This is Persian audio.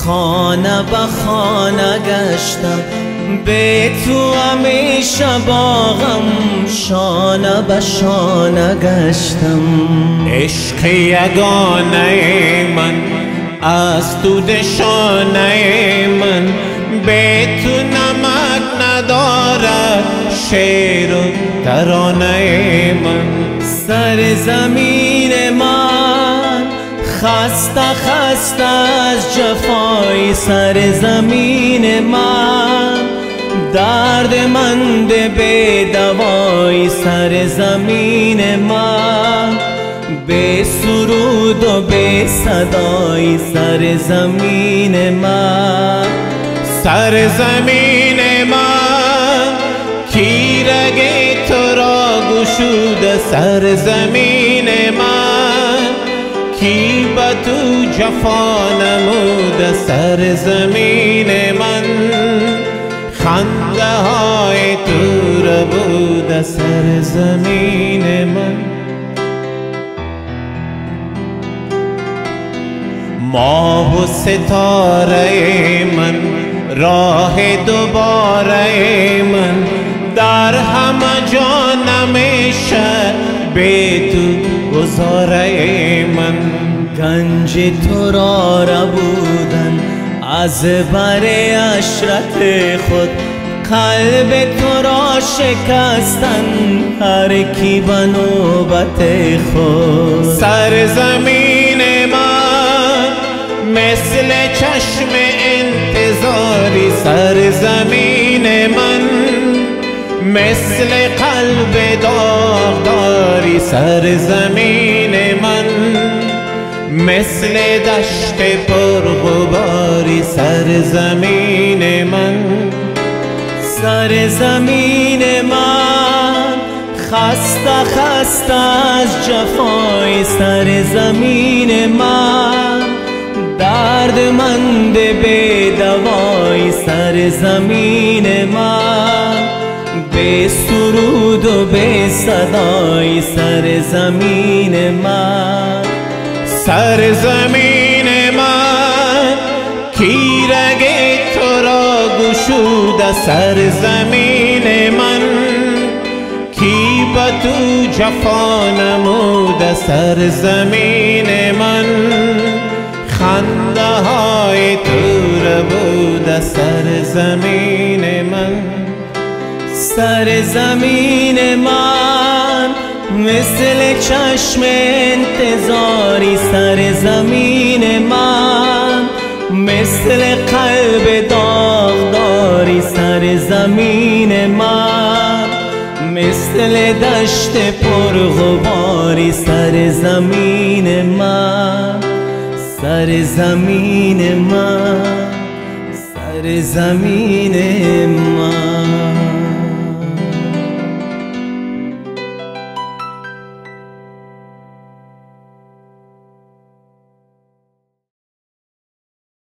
خانه به خانه گشتم، به تو همیشه باغم شانه به شانه گشتم. عشق یگانه من از تو دشانه من، به تو نمک ندارد شعر و ترانه من. سر زمین من خسته خسته از جفای، سر زمین من دردمند به دوای، سر زمین من به سرود و به صدای، سر زمین من. سر زمین من کی رگ تو را گشوده، سر زمین من کی به تو جفا نموده، سر زمین من خنده های تو را بوده، سر زمین من. ماه و ستاره من راه دوباره من، در همه جا نمیشه به تو گذاره من. گنج تو را ربودن از بر عشرت خود، قلب تو را شکستن هر کی به نوبت خود. سر زمین من مثل چشم انتظاری، سر زمین من مثل قلب داغداری، سر زمین من مثل دشت پرغباری، سر زمین من. سر زمین من خسته خسته از جفای، سر زمین من دردمند به دوای، سر زمین من به سرود و به صدای، سر زمین من. سر زمین من کی رگ تو را گشوده، سر زمین من کی به تو جفا نموده، سر زمین من خنده های تو را بوده، سر زمین من. سر زمین من مثل چشم انتظاری، سر زمین من مثل قلب داغداری، سر زمین من مثل دشت پرغباری، سر زمین من. سر زمین من، سر زمین من.